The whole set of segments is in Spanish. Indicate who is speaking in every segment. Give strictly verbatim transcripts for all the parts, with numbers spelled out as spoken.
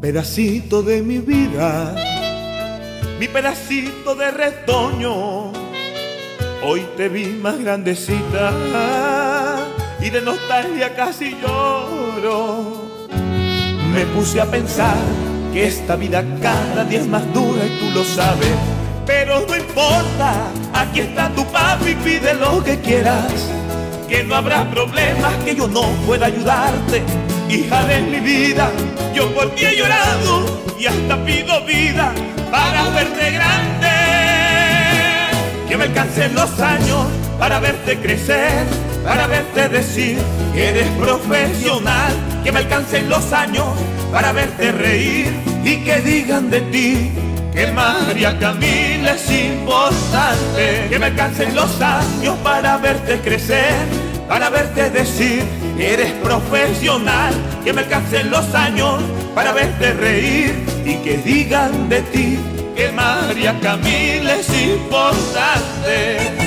Speaker 1: pedacito de mi vida, mi pedacito de retoño. Hoy te vi más grandecita y de nostalgia casi lloro. Me puse a pensar que esta vida cada día es más dura y tú lo sabes, pero no importa, aquí está tu papi, pide lo que quieras, que no habrá problemas que yo no pueda ayudarte. Hija de mi vida, yo por ti he llorado y hasta pido vida para verte grande. Que me alcancen los años para verte crecer, para verte decir que eres profesional. Que me alcancen los años para verte reír y que digan de ti que María Camila es importante. Que me alcancen los años para verte crecer, para verte decir que eres profesional. Que me alcancen los años para verte reír y que digan de ti que María Camila es importante.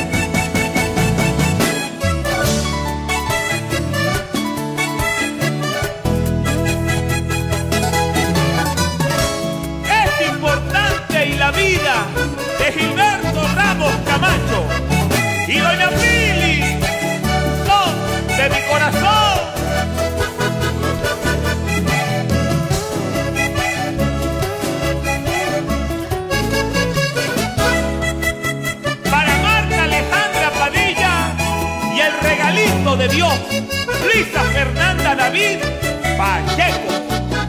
Speaker 1: Es importante y la vida de Gilberto Ramos Camacho y doña Pili son de mi corazón. Para Marta Alejandra Padilla y el regalito de Dios, Lisa Fernanda David Pacheco.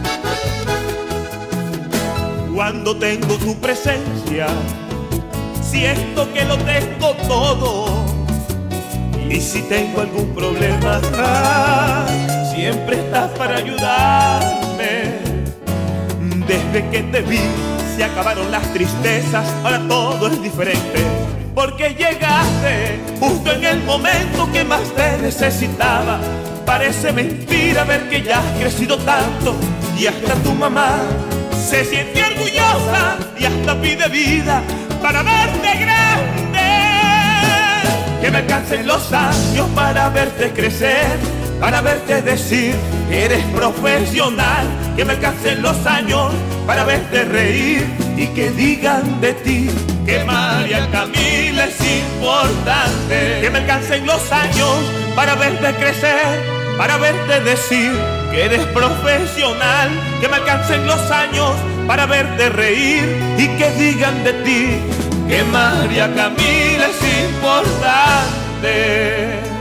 Speaker 1: Cuando tengo tu presencia, siento que lo tengo todo. Y si tengo algún problema, ah, siempre estás para ayudarme. Desde que te vi se acabaron las tristezas, ahora todo es diferente. Porque llegaste justo en el momento que más te necesitaba. Parece mentira ver que ya has crecido tanto y hasta tu mamá se siente orgullosa y hasta pide vida para verte grande. Que me alcancen los años para verte crecer, para verte decir que eres profesional. Que me alcancen los años para verte reír y que digan de ti que María Camila es importante. Que me alcancen los años para verte crecer, para verte decir que eres profesional. Que me alcancen los años para verte reír y que digan de ti que María Camila es importante.